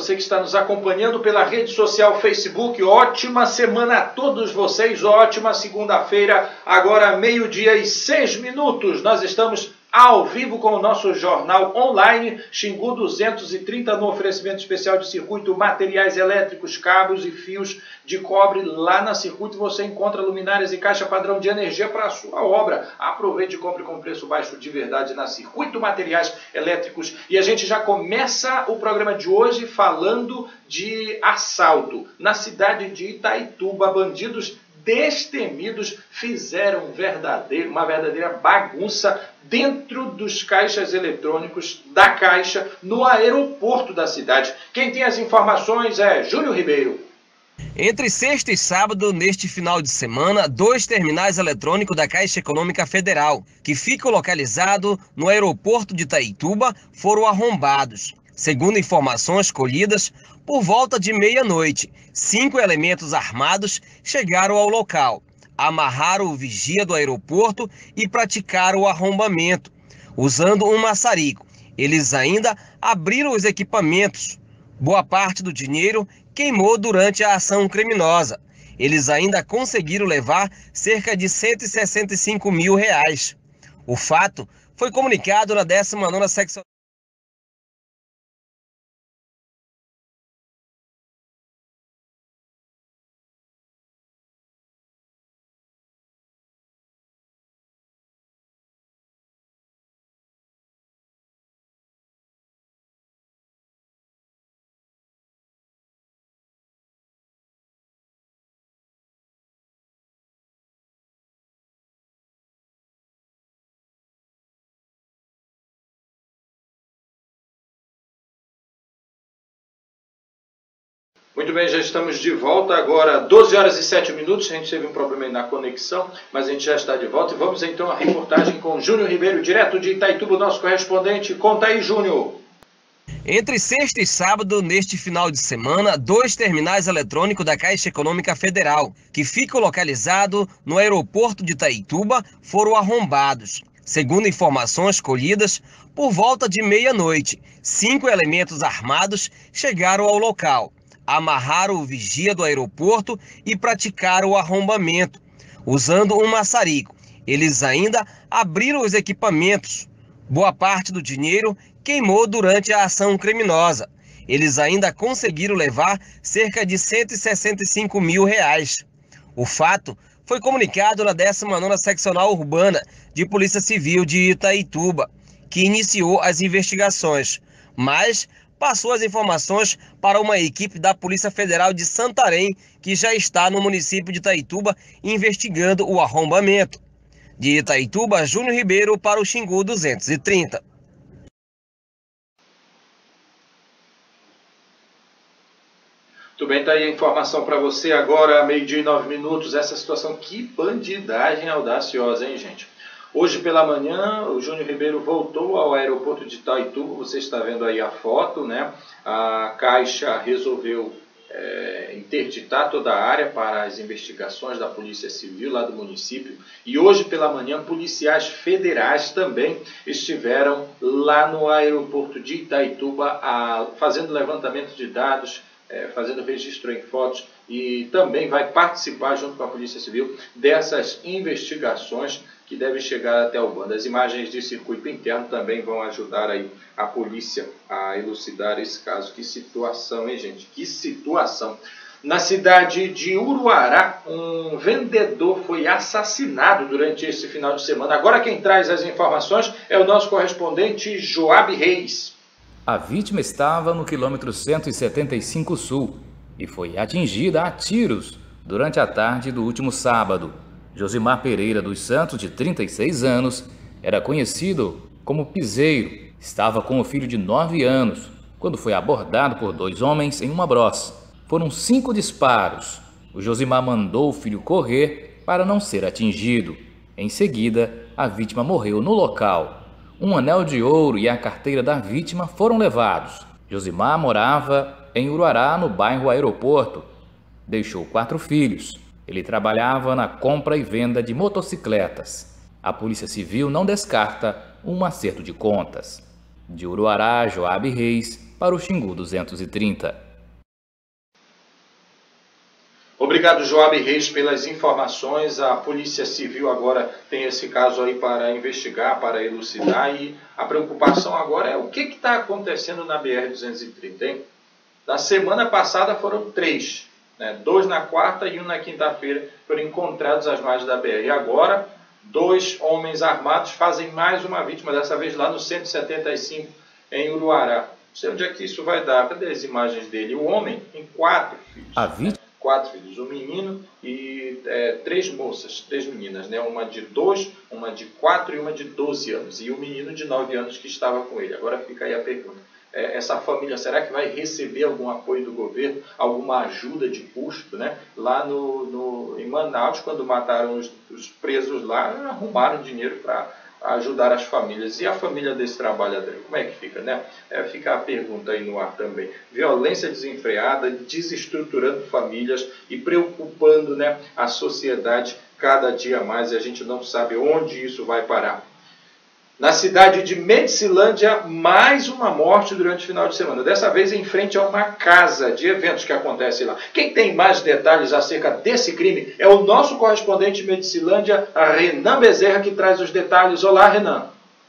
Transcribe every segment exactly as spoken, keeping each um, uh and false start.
você que está nos acompanhando pela rede social Facebook. Ótima semana a todos vocês, ótima segunda-feira, agora meio-dia e seis minutos. Nós estamos ao vivo com o nosso jornal online, Xingu duzentos e trinta, no oferecimento especial de Circuito Materiais Elétricos, cabos e fios de cobre. Lá na Circuito você encontra luminárias e caixa padrão de energia para a sua obra. Aproveite e compre com preço baixo de verdade na Circuito Materiais Elétricos. E a gente já começa o programa de hoje falando de assalto. Na cidade de Itaituba, bandidos destemidos fizeram um verdadeiro, uma verdadeira bagunça dentro dos caixas eletrônicos da Caixa no aeroporto da cidade. Quem tem as informações é Júnior Ribeiro. Entre sexta e sábado, neste final de semana, dois terminais eletrônicos da Caixa Econômica Federal, que ficam localizados no aeroporto de Itaituba, foram arrombados. Segundo informações colhidas, por volta de meia-noite, cinco elementos armados chegaram ao local, amarraram o vigia do aeroporto e praticaram o arrombamento, usando um maçarico. Eles ainda abriram os equipamentos. Boa parte do dinheiro queimou durante a ação criminosa. Eles ainda conseguiram levar cerca de cento e sessenta e cinco mil reais. O fato foi comunicado na décima nona Secção Muito bem, já estamos de volta agora, doze horas e sete minutos, a gente teve um problema aí na conexão, mas a gente já está de volta e vamos então à reportagem com Júnior Ribeiro, direto de Itaituba, nosso correspondente. Conta aí, Júnior. Entre sexta e sábado, neste final de semana, dois terminais eletrônicos da Caixa Econômica Federal, que ficam localizados no aeroporto de Itaituba, foram arrombados. Segundo informações colhidas, por volta de meia-noite, cinco elementos armados chegaram ao local, amarraram o vigia do aeroporto e praticaram o arrombamento, usando um maçarico. Eles ainda abriram os equipamentos. Boa parte do dinheiro queimou durante a ação criminosa. Eles ainda conseguiram levar cerca de cento e sessenta e cinco mil reais. O fato foi comunicado na décima nona Seccional Urbana de Polícia Civil de Itaituba, que iniciou as investigações, mas passou as informações para uma equipe da Polícia Federal de Santarém, que já está no município de Itaituba investigando o arrombamento. De Itaituba, Júnior Ribeiro para o Xingu duzentos e trinta. Muito bem, tá aí a informação para você agora, meio-dia e nove minutos, essa situação, que bandidagem audaciosa, hein, gente? Hoje pela manhã, o Júnior Ribeiro voltou ao aeroporto de Itaituba, você está vendo aí a foto, né? A Caixa resolveu é, interditar toda a área para as investigações da Polícia Civil lá do município. E hoje pela manhã, policiais federais também estiveram lá no aeroporto de Itaituba a, fazendo levantamento de dados, é, fazendo registro em fotos, e também vai participar junto com a Polícia Civil dessas investigações que devem chegar até o bando. As imagens de circuito interno também vão ajudar aí a polícia a elucidar esse caso. Que situação, hein, gente? Que situação. Na cidade de Uruará, um vendedor foi assassinado durante esse final de semana. Agora quem traz as informações é o nosso correspondente Joab Reis. A vítima estava no quilômetro cento e setenta e cinco Sul e foi atingida a tiros durante a tarde do último sábado. Josimar Pereira dos Santos, de trinta e seis anos, era conhecido como piseiro. Estava com o filho de nove anos, quando foi abordado por dois homens em uma brossa. Foram cinco disparos. O Josimar mandou o filho correr para não ser atingido. Em seguida, a vítima morreu no local. Um anel de ouro e a carteira da vítima foram levados. Josimar morava em Uruará, no bairro Aeroporto. Deixou quatro filhos. Ele trabalhava na compra e venda de motocicletas. A Polícia Civil não descarta um acerto de contas. De Uruará, Joab Reis, para o Xingu duzentos e trinta. Obrigado, Joab Reis, pelas informações. A Polícia Civil agora tem esse caso aí para investigar, para elucidar, e a preocupação agora é o que está acontecendo na B R duzentos e trinta, hein? Na semana passada foram três, né? Dois na quarta e um na quinta-feira foram encontrados às margens da B R. E agora, dois homens armados fazem mais uma vítima, dessa vez lá no cento e setenta e cinco, em Uruará. Não sei onde é que isso vai dar. Cadê as imagens dele? O homem tem quatro filhos. A vítima? Quatro filhos, um menino e é, três moças, três meninas, né? Uma de dois, uma de quatro e uma de doze anos. E o menino de nove anos que estava com ele. Agora fica aí a pergunta. É, essa família, será que vai receber algum apoio do governo, alguma ajuda de custo, né? Lá no, no, em Manaus, quando mataram os, os presos lá, arrumaram dinheiro para ajudar as famílias. E a família desse trabalhador, como é que fica, né? É, fica a pergunta aí no ar também. Violência desenfreada, desestruturando famílias e preocupando, né, a sociedade cada dia mais, e a gente não sabe onde isso vai parar. Na cidade de Medicilândia, mais uma morte durante o final de semana. Dessa vez em frente a uma casa de eventos que acontece lá. Quem tem mais detalhes acerca desse crime é o nosso correspondente em Medicilândia, Renan Bezerra, que traz os detalhes. Olá, Renan.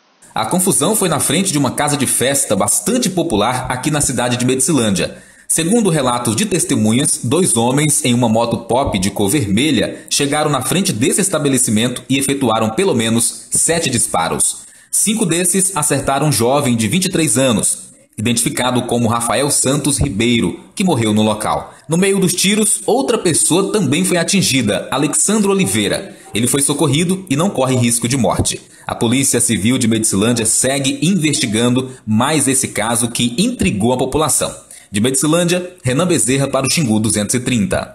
A confusão foi na frente de uma casa de festa bastante popular aqui na cidade de Medicilândia. Segundo relatos de testemunhas, dois homens em uma moto pop de cor vermelha chegaram na frente desse estabelecimento e efetuaram pelo menos sete disparos. Cinco desses acertaram um jovem de vinte e três anos, identificado como Rafael Santos Ribeiro, que morreu no local. No meio dos tiros, outra pessoa também foi atingida, Alexandre Oliveira. Ele foi socorrido e não corre risco de morte. A Polícia Civil de Medicilândia segue investigando mais esse caso que intrigou a população. De Medicilândia, Renan Bezerra para o Xingu duzentos e trinta.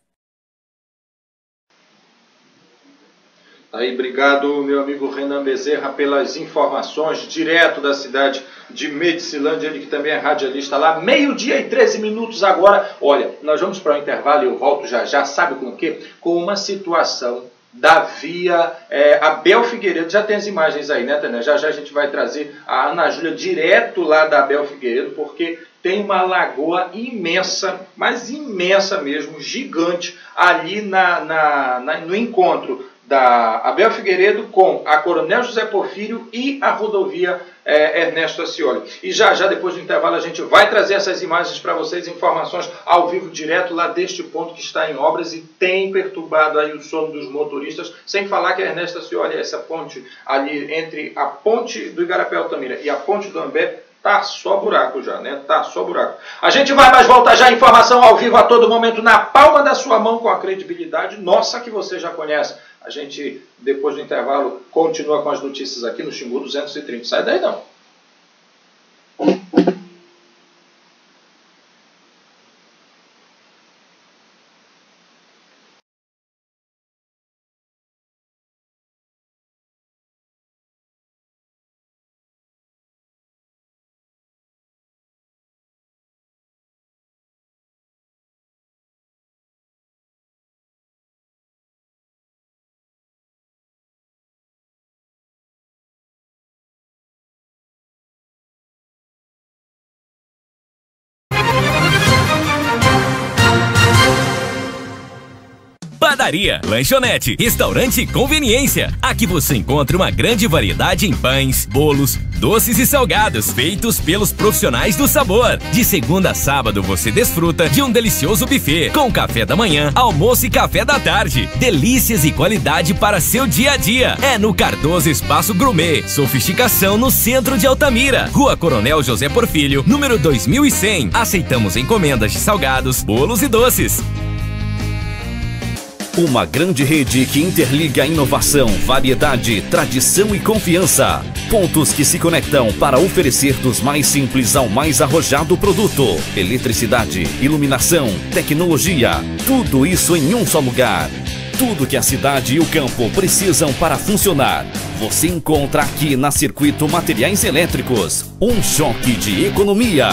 Aí, obrigado, meu amigo Renan Bezerra, pelas informações, direto da cidade de Medicilândia, ele que também é radialista lá, meio-dia e treze minutos agora. Olha, nós vamos para o intervalo e eu volto já já, sabe com o quê? Com uma situação da via é, Abel Figueiredo. Já tem as imagens aí, né, Tânia? Já já a gente vai trazer a Ana Júlia direto lá da Abel Figueiredo, porque tem uma lagoa imensa, mas imensa mesmo, gigante, ali na, na, na, no encontro da Abel Figueiredo com a Coronel José Porfírio e a rodovia é, Ernesto Ascioli. E já já, depois do intervalo, a gente vai trazer essas imagens para vocês, informações ao vivo, direto lá deste ponto que está em obras e tem perturbado aí o sono dos motoristas, sem falar que a Ernesto Ascioli, essa ponte ali entre a ponte do Igarapé Altamira e a ponte do Ambé, tá só buraco já, né? Tá só buraco. A gente vai mais voltar já, informação ao vivo a todo momento, na palma da sua mão, com a credibilidade nossa que você já conhece. A gente, depois do intervalo, continua com as notícias aqui no Xingu duzentos e trinta. Sai daí não. Padaria, lanchonete, restaurante e conveniência. Aqui você encontra uma grande variedade em pães, bolos, doces e salgados feitos pelos profissionais do sabor. De segunda a sábado você desfruta de um delicioso buffet com café da manhã, almoço e café da tarde. Delícias e qualidade para seu dia a dia. É no Cardoso Espaço Gourmet. Sofisticação no centro de Altamira. Rua Coronel José Porfírio, número dois mil e cem. Aceitamos encomendas de salgados, bolos e doces. Uma grande rede que interliga inovação, variedade, tradição e confiança. Pontos que se conectam para oferecer dos mais simples ao mais arrojado produto. Eletricidade, iluminação, tecnologia, tudo isso em um só lugar. Tudo que a cidade e o campo precisam para funcionar, você encontra aqui na Circuito Materiais Elétricos. Um choque de economia.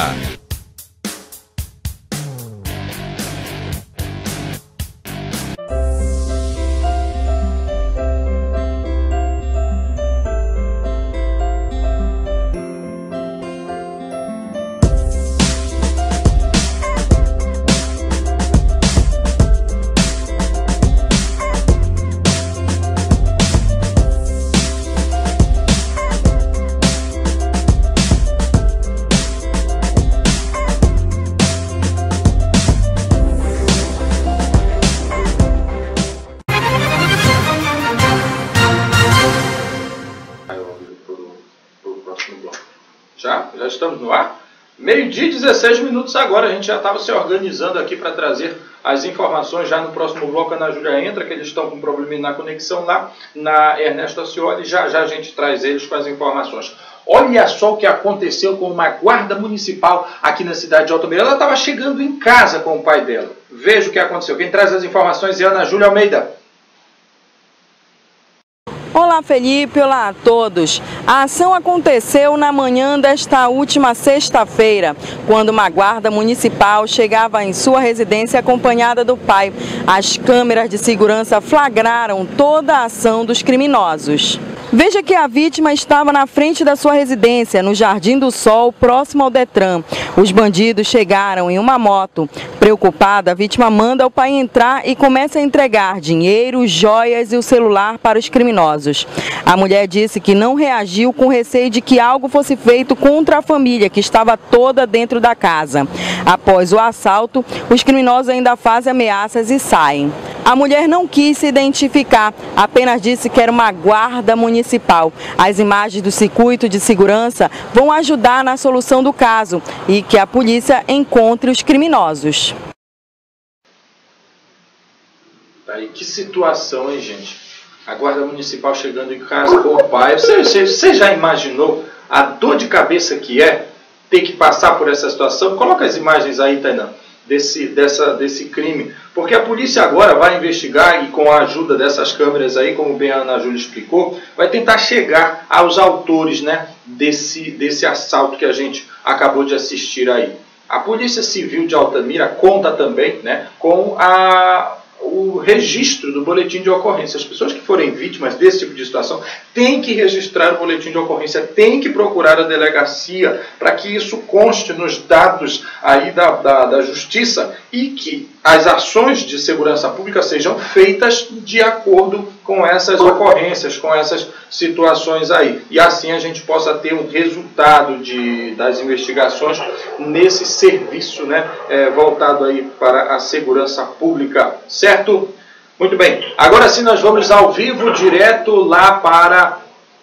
estamos no ar? Meio-dia e dezesseis minutos agora, a gente já estava se organizando aqui para trazer as informações. Já no próximo bloco a Ana Júlia entra, que eles estão com um probleminha na conexão lá na Ernesto Ascioli, já já a gente traz eles com as informações. Olha só o que aconteceu com uma guarda municipal aqui na cidade de Altamira. Ela estava chegando em casa com o pai dela. Veja o que aconteceu. Quem traz as informações é a Ana Júlia Almeida. Olá Felipe, olá a todos. A ação aconteceu na manhã desta última sexta-feira, quando uma guarda municipal chegava em sua residência acompanhada do pai. As câmeras de segurança flagraram toda a ação dos criminosos. Veja que a vítima estava na frente da sua residência, no Jardim do Sol, próximo ao Detran. Os bandidos chegaram em uma moto. Preocupada, a vítima manda o pai entrar e começa a entregar dinheiro, joias e o celular para os criminosos. A mulher disse que não reagiu com receio de que algo fosse feito contra a família, que estava toda dentro da casa. Após o assalto, os criminosos ainda fazem ameaças e saem. A mulher não quis se identificar, apenas disse que era uma guarda municipal. As imagens do circuito de segurança vão ajudar na solução do caso e que a polícia encontre os criminosos. Aí, que situação, hein, gente? A guarda municipal chegando em casa com o pai. Você, você, você já imaginou a dor de cabeça que é ter que passar por essa situação? Coloca as imagens aí, Tainá, desse, dessa, desse crime. Porque a polícia agora vai investigar e com a ajuda dessas câmeras aí, como bem a Ana Júlia explicou, vai tentar chegar aos autores, né, desse, desse assalto que a gente acabou de assistir aí. A Polícia Civil de Altamira conta também, né, com a... o registro do boletim de ocorrência. As pessoas que forem vítimas desse tipo de situação têm que registrar o boletim de ocorrência, têm que procurar a delegacia para que isso conste nos dados aí da, da, da justiça e que as ações de segurança pública sejam feitas de acordo com essas ocorrências, com essas situações aí. E assim a gente possa ter um resultado de, das investigações nesse serviço, né, é, voltado aí para a segurança pública. Certo? Muito bem. Agora sim nós vamos ao vivo, direto lá para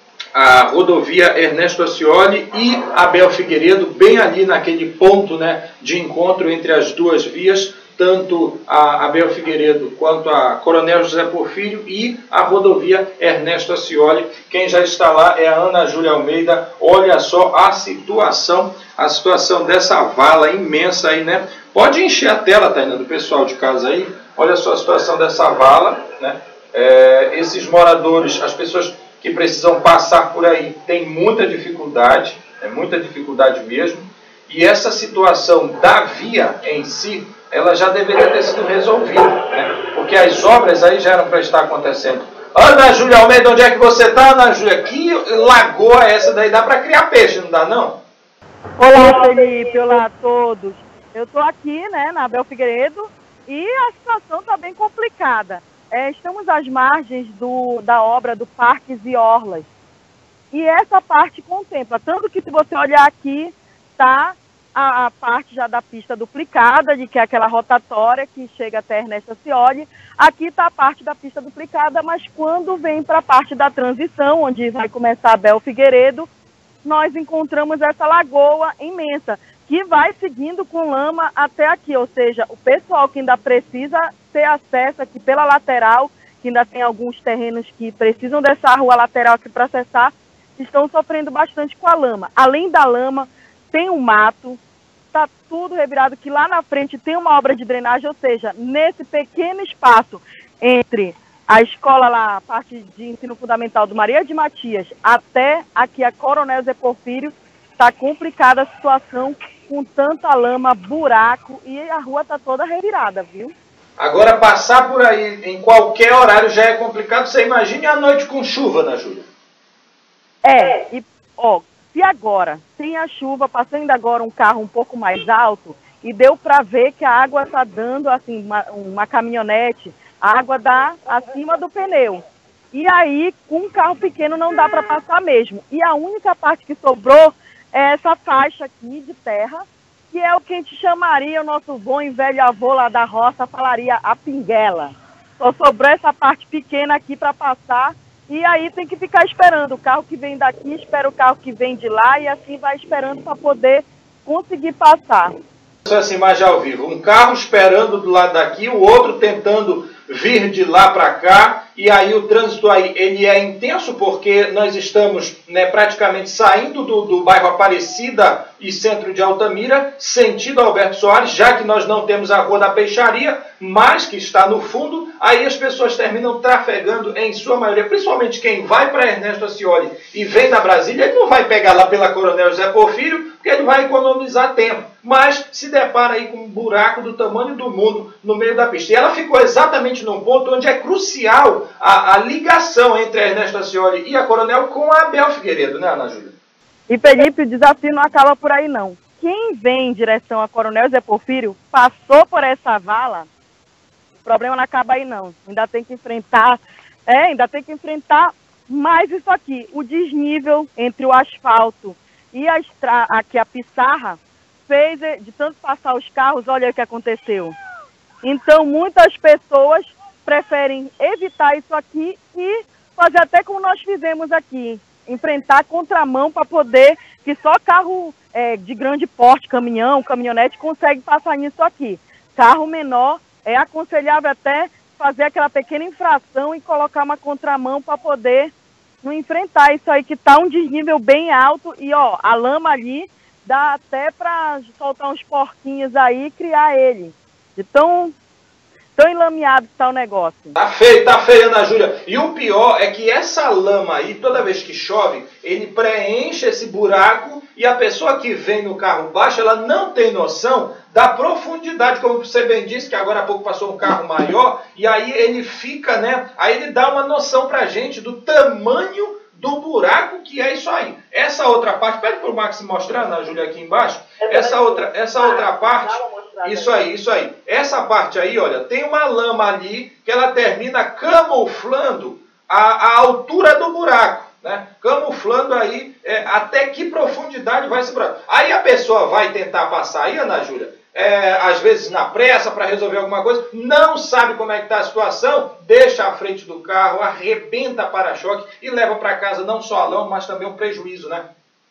a rodovia Ernesto Ascioli e Abel Figueiredo, bem ali naquele ponto, né, de encontro entre as duas vias, tanto a Abel Figueiredo quanto a Coronel José Porfírio e a rodovia Ernesto Ascioli. Quem já está lá é a Ana Júlia Almeida. Olha só a situação, a situação dessa vala imensa aí, né? Pode encher a tela, Tainá, do pessoal de casa aí. Olha só a situação dessa vala, né? É, esses moradores, as pessoas que precisam passar por aí, têm muita dificuldade, é muita dificuldade mesmo. E essa situação da via em si, ela já deveria ter sido resolvida, né? Porque as obras aí já eram para estar acontecendo. Ana Júlia Almeida, onde é que você está, Ana Júlia? Que lagoa é essa daí? Dá para criar peixe, não dá não? Olá Felipe, olá a todos. Eu estou aqui, né, na Abel Figueiredo e a situação está bem complicada. É, estamos às margens do, da obra do Parques e Orlas. E essa parte contempla, tanto que se você olhar aqui, está a, a parte já da pista duplicada, de que é aquela rotatória que chega até Ernesto Ascioli. Aqui está a parte da pista duplicada, mas quando vem para a parte da transição, onde vai começar Abel Figueiredo, nós encontramos essa lagoa imensa, que vai seguindo com lama até aqui, ou seja, o pessoal que ainda precisa ter acesso aqui pela lateral, que ainda tem alguns terrenos que precisam dessa rua lateral aqui para acessar, estão sofrendo bastante com a lama. Além da lama, tem um mato, está tudo revirado, que lá na frente tem uma obra de drenagem, ou seja, nesse pequeno espaço entre a escola lá, a parte de ensino fundamental do Maria de Matias, até aqui a Coronel Zé Porfírio, está complicada a situação com tanta lama, buraco, e a rua está toda revirada, viu? Agora, passar por aí em qualquer horário já é complicado. Você imagine a noite com chuva, Ana Júlia? É, e ó, se agora, sem a chuva, passando agora um carro um pouco mais alto, e deu para ver que a água está dando, assim, uma, uma caminhonete, a água dá acima do pneu. E aí, com um carro pequeno não dá para passar mesmo. E a única parte que sobrou é essa faixa aqui de terra, que é o que a gente chamaria, o nosso bom e velho avô lá da roça falaria a pinguela. Só sobrou essa parte pequena aqui para passar e aí tem que ficar esperando o carro que vem daqui, espera o carro que vem de lá, e assim vai esperando para poder conseguir passar. Essa imagem ao vivo, um carro esperando do lado daqui, o outro tentando vir de lá para cá, e aí o trânsito aí ele é intenso porque nós estamos, né, praticamente saindo do, do bairro Aparecida e centro de Altamira, sentido Alberto Soares, já que nós não temos a Rua da Peixaria, mas que está no fundo, aí as pessoas terminam trafegando em sua maioria, principalmente quem vai para Ernesto Ascioli e vem da Brasília, ele não vai pegar lá pela Coronel José Porfírio, porque ele vai economizar tempo, mas se depara aí com um buraco do tamanho do mundo no meio da pista. E ela ficou exatamente num ponto onde é crucial a, a ligação entre a Ernesto Ascioli e a Coronel com a Abel Figueiredo, né, Ana Júlia? E, Felipe, o desafio não acaba por aí, não. Quem vem em direção a Coronel Zé Porfírio, passou por essa vala, o problema não acaba aí, não. Ainda tem que enfrentar, é, ainda tem que enfrentar mais isso aqui, o desnível entre o asfalto e a estra... aqui a pissarra, fez de tanto passar os carros, olha o que aconteceu. Então, muitas pessoas preferem evitar isso aqui e fazer até como nós fizemos aqui, enfrentar a contramão para poder, que só carro é, de grande porte, caminhão, caminhonete, consegue passar nisso aqui. Carro menor, é aconselhável até fazer aquela pequena infração e colocar uma contramão para poder não enfrentar isso aí, que está um desnível bem alto e, ó, a lama ali dá até para soltar uns porquinhos aí e criar ele. De tão, tão enlameado que está o negócio. Tá feio, tá feio, Ana Júlia. E o pior é que essa lama aí, toda vez que chove, ele preenche esse buraco e a pessoa que vem no carro baixo, ela não tem noção da profundidade, como você bem disse, que agora há pouco passou um carro maior, e aí ele fica, né, aí ele dá uma noção pra gente do tamanho do buraco que é isso aí. Essa outra parte, pede para o Max mostrar, Ana Júlia, aqui embaixo, essa outra, essa outra parte, isso aí, isso aí, essa parte aí, olha, tem uma lama ali que ela termina camuflando a, a altura do buraco, né? Camuflando aí é, até que profundidade vai esse buraco. Aí a pessoa vai tentar passar aí, Ana Júlia, É, às vezes na pressa para resolver alguma coisa, não sabe como é que está a situação, deixa a frente do carro, arrebenta para-choque e leva para casa não só a lama, mas também um prejuízo, né?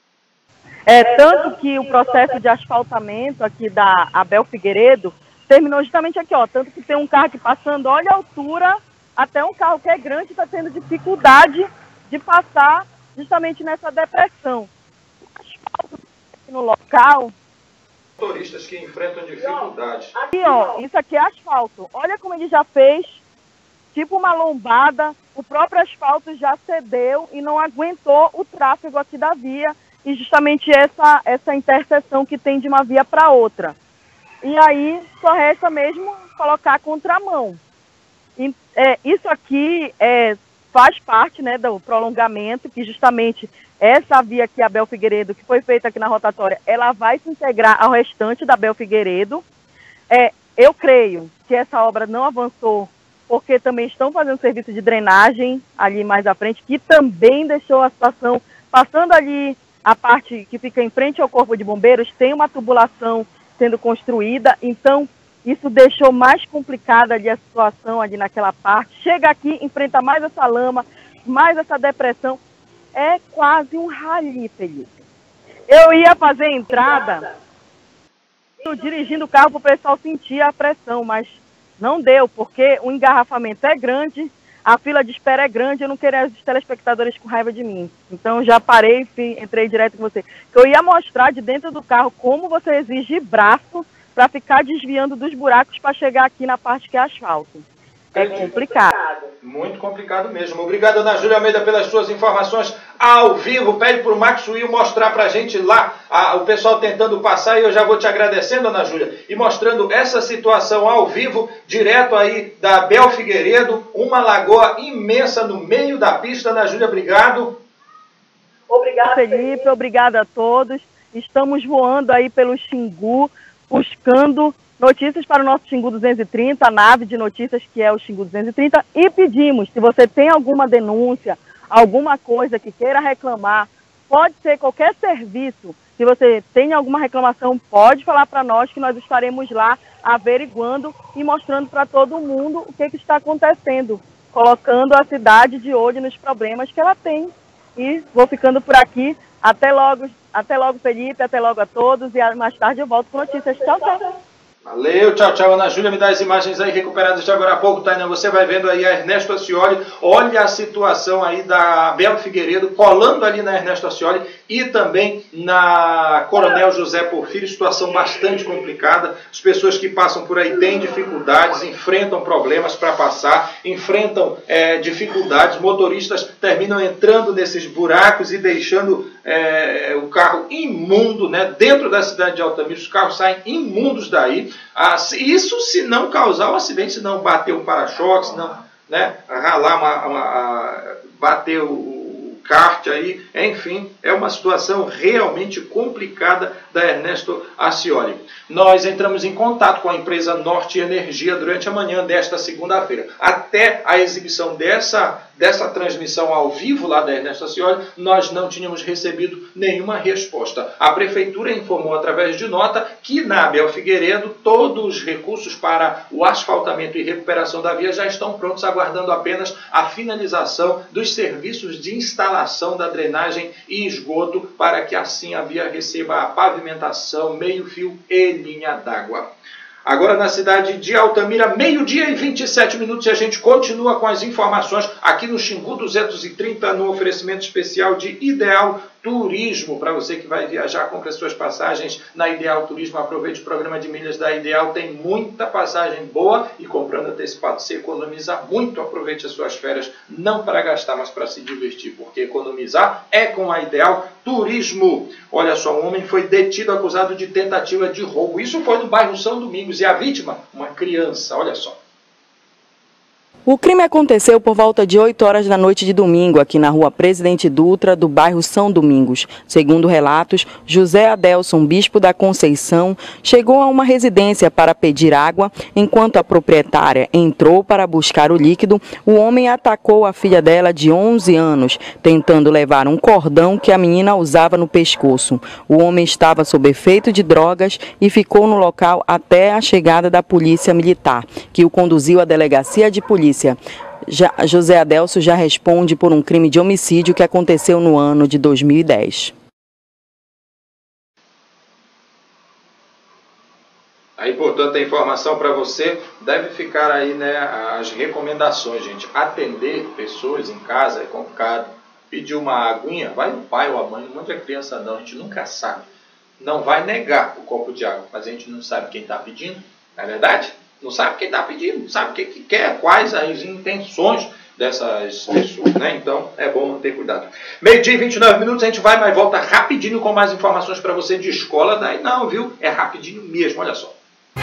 É, tanto que o processo de asfaltamento aqui da Abel Figueiredo terminou justamente aqui, ó, tanto que tem um carro aqui passando, olha a altura, até um carro que é grande está tendo dificuldade de passar justamente nessa depressão. O asfalto aqui no local... Motoristas que enfrentam dificuldades. Aqui, ó, isso aqui é asfalto. Olha como ele já fez, tipo uma lombada. O próprio asfalto já cedeu e não aguentou o tráfego aqui da via e justamente essa, essa interseção que tem de uma via para outra. E aí só resta mesmo colocar a contramão. E, é, isso aqui é, faz parte, né, do prolongamento, que justamente... Essa via aqui, a Abel Figueiredo, que foi feita aqui na rotatória, ela vai se integrar ao restante da Abel Figueiredo. É, eu creio que essa obra não avançou, porque também estão fazendo serviço de drenagem ali mais à frente, que também deixou a situação, passando ali a parte que fica em frente ao Corpo de Bombeiros, tem uma tubulação sendo construída, então isso deixou mais complicada ali a situação ali naquela parte. Chega aqui, enfrenta mais essa lama, mais essa depressão. É quase um rali, Felipe. Eu ia fazer a entrada, dirigindo o carro para o pessoal sentir a pressão, mas não deu, porque o engarrafamento é grande, a fila de espera é grande, eu não queria os telespectadores com raiva de mim. Então já parei, fui, entrei direto com você. Eu ia mostrar de dentro do carro como você exige braço para ficar desviando dos buracos para chegar aqui na parte que é asfalto. É complicado. Muito complicado mesmo. Obrigado, Ana Júlia Almeida, pelas suas informações ao vivo. Pede para o Max Will mostrar para a gente lá, a, o pessoal tentando passar, e eu já vou te agradecendo, Ana Júlia, e mostrando essa situação ao vivo, direto aí da Abel Figueiredo, uma lagoa imensa no meio da pista. Ana Júlia, obrigado. Obrigada, Felipe. Obrigada a todos. Estamos voando aí pelo Xingu, buscando notícias para o nosso Xingu duzentos e trinta, a nave de notícias que é o Xingu duzentos e trinta, e pedimos, se você tem alguma denúncia, alguma coisa que queira reclamar, pode ser qualquer serviço, se você tem alguma reclamação, pode falar para nós que nós estaremos lá averiguando e mostrando para todo mundo o que, que está acontecendo. colocando a cidade de olho nos problemas que ela tem. E vou ficando por aqui. Até logo, até logo, Felipe, até logo a todos. E mais tarde eu volto com notícias. Tchau, tchau. Valeu, tchau, tchau. Ana Júlia, me dá as imagens aí recuperadas de agora há pouco, Tainá. Você vai vendo aí a Ernesto Ascioli. Olha a situação aí da Abel Figueiredo colando ali na Ernesto Ascioli e também na Coronel José Porfírio. Situação bastante complicada. As pessoas que passam por aí têm dificuldades, enfrentam problemas para passar, enfrentam é, dificuldades. Motoristas terminam entrando nesses buracos e deixando é, o carro imundo, né? Dentro da cidade de Altamira, os carros saem imundos daí. Ah, isso se não causar um acidente, se não bater um para-choque, se não, né, ralar uma, uma, bater o kart aí, enfim, é uma situação realmente complicada da Ernesto Ascioli. Nós entramos em contato com a empresa Norte Energia durante a manhã desta segunda-feira. Até a exibição dessa, dessa transmissão ao vivo lá da Ernesto Ascioli, nós não tínhamos recebido nenhuma resposta. A Prefeitura informou através de nota que na Abel Figueiredo todos os recursos para o asfaltamento e recuperação da via já estão prontos, aguardando apenas a finalização dos serviços de instalação da drenagem e esgoto para que assim a via receba a pavimentação, meio-fio e linha d'água. Agora na cidade de Altamira, meio-dia e vinte e sete minutos, e a gente continua com as informações aqui no Xingu duzentos e trinta, no oferecimento especial de Ideal Turismo. Para você que vai viajar, compre as suas passagens na Ideal Turismo, aproveite o programa de milhas da Ideal, tem muita passagem boa e comprando antecipado você economiza muito. Aproveite as suas férias, não para gastar, mas para se divertir, porque economizar é com a Ideal Turismo. Olha só, um homem foi detido acusado de tentativa de roubo. Isso foi no bairro São Domingos e a vítima, uma criança, olha só. O crime aconteceu por volta de oito horas da noite de domingo, aqui na rua Presidente Dutra, do bairro São Domingos. Segundo relatos, José Adelson, bispo da Conceição, chegou a uma residência para pedir água. Enquanto a proprietária entrou para buscar o líquido, o homem atacou a filha dela de onze anos, tentando levar um cordão que a menina usava no pescoço. O homem estava sob efeito de drogas e ficou no local até a chegada da polícia militar, que o conduziu à delegacia de polícia. Já, José Adelson já responde por um crime de homicídio que aconteceu no ano de dois mil e dez. Aí, portanto, a informação para você deve ficar aí, né, as recomendações, gente. Atender pessoas em casa é complicado. Pedir uma aguinha, vai o pai ou a mãe, não manda a criança não, a gente nunca sabe. Não vai negar o copo de água, mas a gente não sabe quem está pedindo, não é verdade? Não sabe quem está pedindo, não sabe o que, que quer, quais as intenções dessas pessoas, né? Então é bom ter cuidado. Meio-dia e vinte e nove minutos, a gente vai, mas volta rapidinho com mais informações para você de escola. Daí não, viu? É rapidinho mesmo, olha só.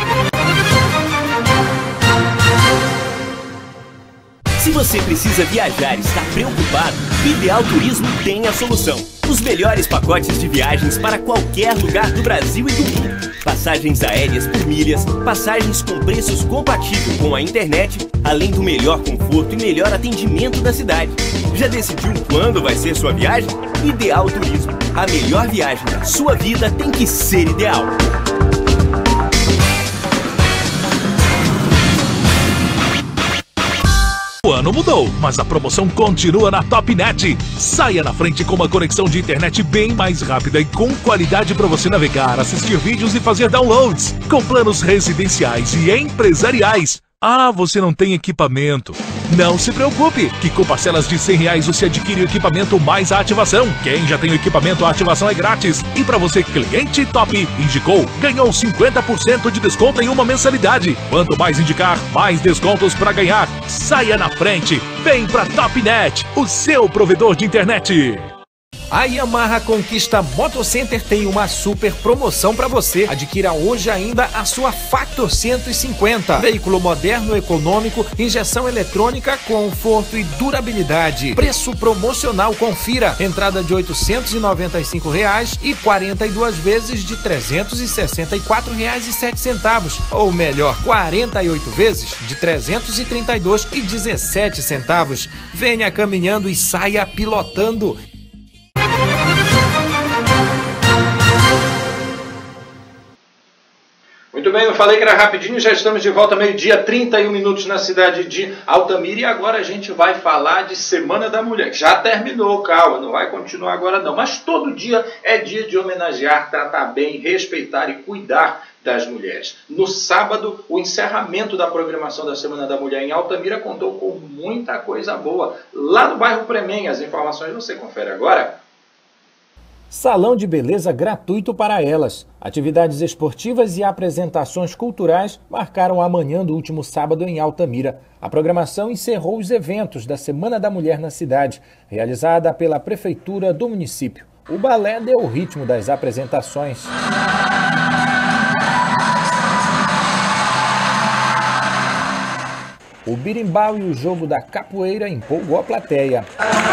Se você precisa viajar e está preocupado, Ideal Turismo tem a solução. Os melhores pacotes de viagens para qualquer lugar do Brasil e do mundo. Passagens aéreas por milhas, passagens com preços compatíveis com a internet, além do melhor conforto e melhor atendimento da cidade. Já decidiu quando vai ser sua viagem? Ideal Turismo. A melhor viagem da sua vida tem que ser ideal. O ano mudou, mas a promoção continua na Topnet. Saia na frente com uma conexão de internet bem mais rápida e com qualidade para você navegar, assistir vídeos e fazer downloads, com planos residenciais e empresariais. Ah, você não tem equipamento? Não se preocupe, que com parcelas de cem reais você adquire o equipamento mais a ativação. Quem já tem o equipamento, a ativação é grátis. E para você, cliente top, indicou, ganhou cinquenta por cento de desconto em uma mensalidade. Quanto mais indicar, mais descontos para ganhar. Saia na frente, vem pra Topnet, o seu provedor de internet. A Yamaha Conquista Motocenter tem uma super promoção para você. Adquira hoje ainda a sua Factor cento e cinquenta. Veículo moderno, econômico, injeção eletrônica, conforto e durabilidade. Preço promocional, confira. Entrada de oitocentos e noventa e cinco reais e quarenta e duas vezes de trezentos e sessenta e quatro reais e sete centavos. Ou melhor, quarenta e oito vezes de trezentos e trinta e dois reais e dezessete centavos. Venha caminhando e saia pilotando. Muito bem, no falei que era rapidinho, já estamos de volta, meio-dia, trinta e um minutos na cidade de Altamira. E agora a gente vai falar de Semana da Mulher. Já terminou, calma, não vai continuar agora não. Mas todo dia é dia de homenagear, tratar bem, respeitar e cuidar das mulheres. No sábado, o encerramento da programação da Semana da Mulher em Altamira contou com muita coisa boa. Lá no bairro Premem, as informações você confere agora. Salão de beleza gratuito para elas. Atividades esportivas e apresentações culturais marcaram a manhã do último sábado em Altamira. A programação encerrou os eventos da Semana da Mulher na cidade, realizada pela Prefeitura do município. O balé deu o ritmo das apresentações. O birimbau e o jogo da capoeira empolgou a plateia.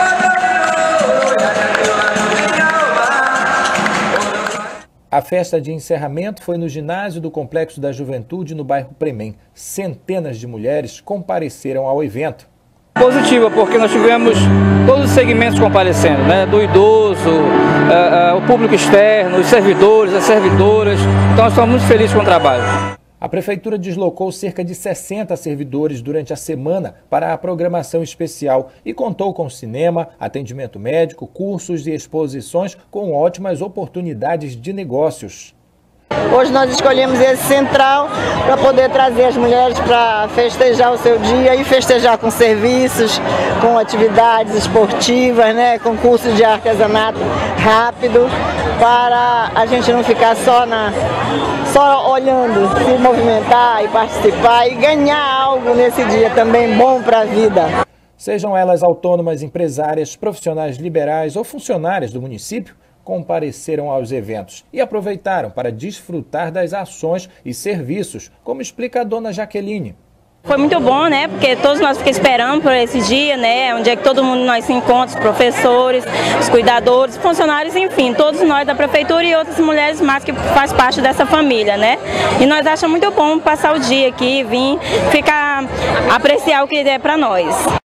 A festa de encerramento foi no ginásio do Complexo da Juventude, no bairro Premem. Centenas de mulheres compareceram ao evento. Positiva, porque nós tivemos todos os segmentos comparecendo, né? Do idoso, uh, uh, o público externo, os servidores, as servidoras. Então nós estamos muito felizes com o trabalho. A Prefeitura deslocou cerca de sessenta servidores durante a semana para a programação especial e contou com cinema, atendimento médico, cursos e exposições com ótimas oportunidades de negócios. Hoje nós escolhemos esse central para poder trazer as mulheres para festejar o seu dia e festejar com serviços, com atividades esportivas, né, com cursos de artesanato rápido, para a gente não ficar só, na, só olhando, se movimentar e participar e ganhar algo nesse dia também bom para a vida. Sejam elas autônomas, empresárias, profissionais liberais ou funcionárias do município, compareceram aos eventos e aproveitaram para desfrutar das ações e serviços, como explica a dona Jaqueline. Foi muito bom, né? Porque todos nós ficamos esperando por esse dia, né? Onde é que todo mundo nós se encontra, os professores, os cuidadores, funcionários, enfim, todos nós da prefeitura e outras mulheres mais que faz parte dessa família, né? E nós achamos muito bom passar o dia aqui, vir, ficar, apreciar o que é para nós.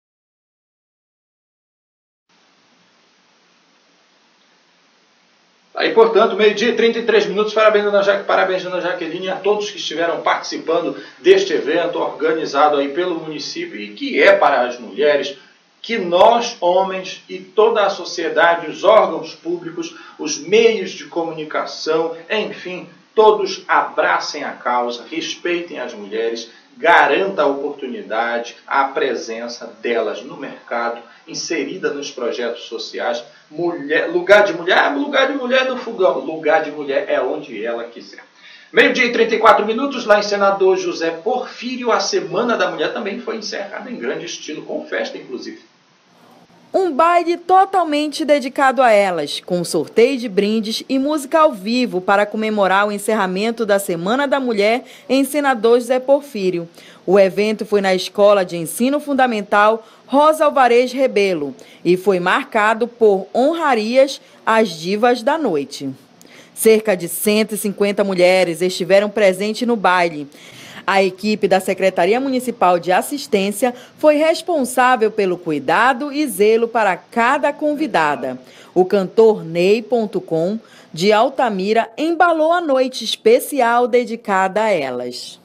Aí, portanto, meio-dia e trinta e três minutos, parabéns, dona Jaque, parabéns, dona Jaqueline, a todos que estiveram participando deste evento organizado aí pelo município e que é para as mulheres, que nós, homens e toda a sociedade, os órgãos públicos, os meios de comunicação, enfim, todos abracem a causa, respeitem as mulheres, garanta a oportunidade, a presença delas no mercado, inserida nos projetos sociais. Mulher, lugar de mulher, ah, lugar de mulher no fogão, lugar de mulher é onde ela quiser. Meio-dia e trinta e quatro minutos, lá em Senador José Porfírio, a Semana da Mulher também foi encerrada em grande estilo, com festa inclusive. Um baile totalmente dedicado a elas, com sorteio de brindes e música ao vivo para comemorar o encerramento da Semana da Mulher em Senador José Porfírio. O evento foi na Escola de Ensino Fundamental Rosa Alvarez Rebelo e foi marcado por honrarias às divas da noite. Cerca de cento e cinquenta mulheres estiveram presentes no baile. A equipe da Secretaria Municipal de Assistência foi responsável pelo cuidado e zelo para cada convidada. O cantor Ney ponto com, de Altamira, embalou a noite especial dedicada a elas.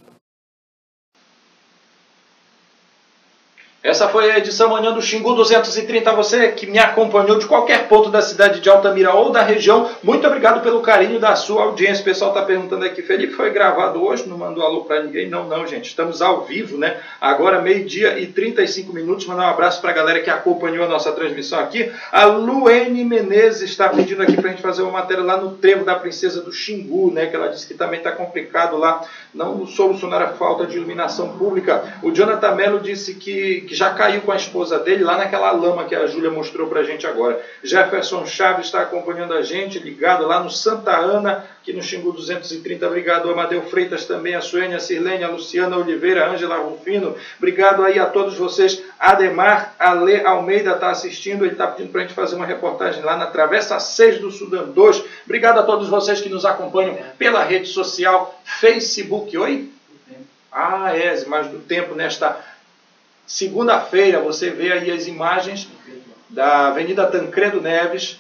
Essa foi a edição Manhã do Xingu duzentos e trinta. Você que me acompanhou de qualquer ponto da cidade de Altamira ou da região, muito obrigado pelo carinho da sua audiência. O pessoal está perguntando aqui, Felipe, foi gravado hoje? Não mandou alô para ninguém? Não, não, gente. Estamos ao vivo, né? Agora, meio-dia e trinta e cinco minutos. Mandar um abraço para a galera que acompanhou a nossa transmissão aqui. A Luene Menezes está pedindo aqui para a gente fazer uma matéria lá no trevo da Princesa do Xingu, né? Que ela disse que também está complicado lá, não solucionar a falta de iluminação pública. O Jonathan Melo disse que que já caiu com a esposa dele lá naquela lama que a Júlia mostrou pra gente agora. Jefferson Chaves está acompanhando a gente, ligado lá no Santa Ana, aqui no Xingu duzentos e trinta. Obrigado, Amadeu Freitas também, a Suênia, a Sirlene, a Luciana Oliveira, a Ângela Rufino. Obrigado aí a todos vocês. Ademar Ale Almeida está assistindo, ele está pedindo pra gente fazer uma reportagem lá na Travessa seis do Sudão dois. Obrigado a todos vocês que nos acompanham pela rede social Facebook. Oi? Ah, é, mais do tempo nesta segunda-feira. Você vê aí as imagens da Avenida Tancredo Neves,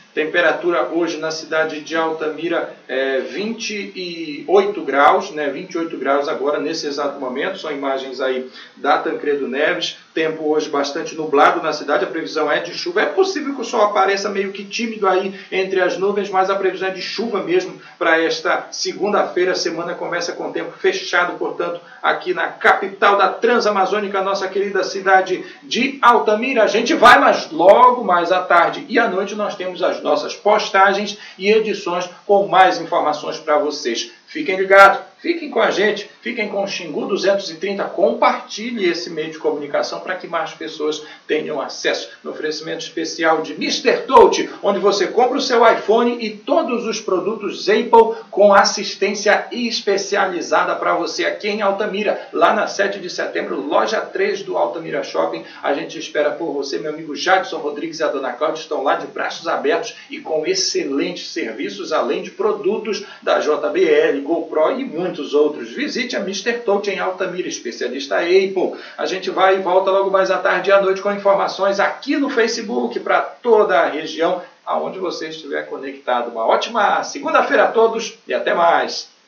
Temperatura hoje na cidade de Altamira é vinte e oito graus, né? vinte e oito graus agora nesse exato momento. São imagens aí da Tancredo Neves. Tempo hoje bastante nublado na cidade, a previsão é de chuva. É possível que o sol apareça meio que tímido aí entre as nuvens, mas a previsão é de chuva mesmo para esta segunda-feira. A semana começa com tempo fechado, portanto, aqui na capital da Transamazônica, nossa querida cidade de Altamira. A gente vai, mas logo mais à tarde e à noite nós temos as nossas postagens e edições com mais informações para vocês. Fiquem ligados, fiquem com a gente, fiquem com o Xingu duzentos e trinta, compartilhe esse meio de comunicação para que mais pessoas tenham acesso. No oferecimento especial de mister Touch, onde você compra o seu iPhone e todos os produtos Apple com assistência especializada para você aqui em Altamira, lá na sete de setembro, loja três do Altamira Shopping. A gente espera por você, meu amigo Jadson Rodrigues e a dona Cláudia estão lá de braços abertos e com excelentes serviços, além de produtos da J B L, GoPro e muitos outros. Visite a mister Touch em Altamira, especialista Apple. A gente vai e volta logo mais à tarde e à noite com informações aqui no Facebook para toda a região, aonde você estiver conectado. Uma ótima segunda-feira a todos e até mais!